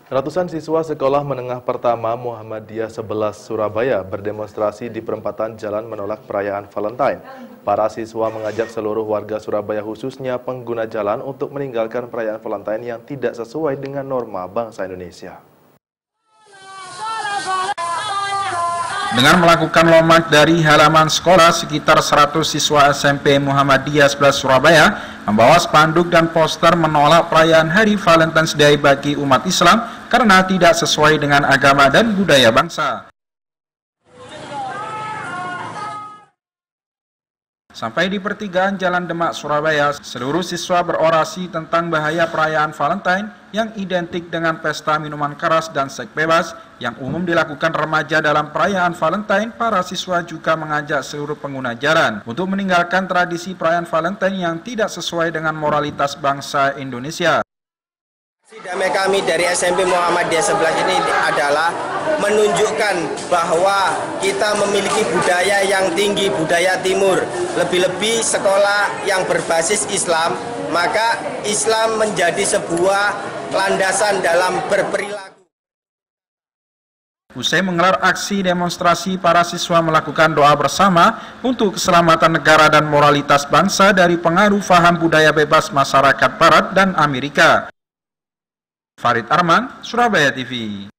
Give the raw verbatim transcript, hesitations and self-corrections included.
Ratusan siswa sekolah menengah pertama Muhammadiyah sebelas Surabaya berdemonstrasi di perempatan jalan menolak perayaan Valentine. Para siswa mengajak seluruh warga Surabaya khususnya pengguna jalan untuk meninggalkan perayaan Valentine yang tidak sesuai dengan norma bangsa Indonesia. Dengan melakukan lomak dari halaman sekolah, sekitar seratus siswa S M P Muhammadiyah sebelas Surabaya membawa spanduk dan poster menolak perayaan Hari Valentine's Day bagi umat Islam karena tidak sesuai dengan agama dan budaya bangsa. Sampai di pertigaan Jalan Demak, Surabaya, seluruh siswa berorasi tentang bahaya perayaan Valentine yang identik dengan pesta minuman keras dan seks bebas yang umum dilakukan remaja dalam perayaan Valentine. Para siswa juga mengajak seluruh pengguna jalan untuk meninggalkan tradisi perayaan Valentine yang tidak sesuai dengan moralitas bangsa Indonesia. Damai kami dari S M P Muhammadiyah sebelas ini adalah menunjukkan bahwa kita memiliki budaya yang tinggi, budaya timur. Lebih-lebih sekolah yang berbasis Islam, maka Islam menjadi sebuah landasan dalam berperilaku. Usai menggelar aksi demonstrasi, para siswa melakukan doa bersama untuk keselamatan negara dan moralitas bangsa dari pengaruh faham budaya bebas masyarakat Barat dan Amerika. Farid Arman, Surabaya T V.